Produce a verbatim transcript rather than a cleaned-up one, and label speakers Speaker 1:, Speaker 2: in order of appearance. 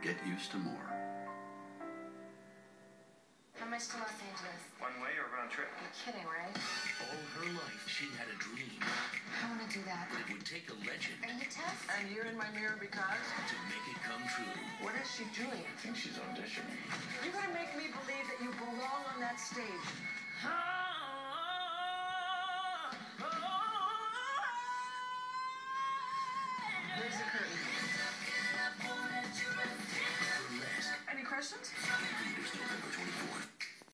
Speaker 1: Get used to more.
Speaker 2: How much to Los Angeles?
Speaker 3: One way or round trip?
Speaker 2: You're kidding, right?
Speaker 4: All her life, she had a dream.
Speaker 2: I want to do that.
Speaker 4: But it would take a legend
Speaker 2: Are you Tess?
Speaker 5: And you're in my mirror because?
Speaker 4: to make it come true.
Speaker 5: What is she doing?
Speaker 3: I think she's auditioning.
Speaker 5: You're going to make me believe that you belong on that stage. There's the curtain.
Speaker 4: Burlesque.
Speaker 5: Any questions?
Speaker 4: Theaters November twenty-fourth.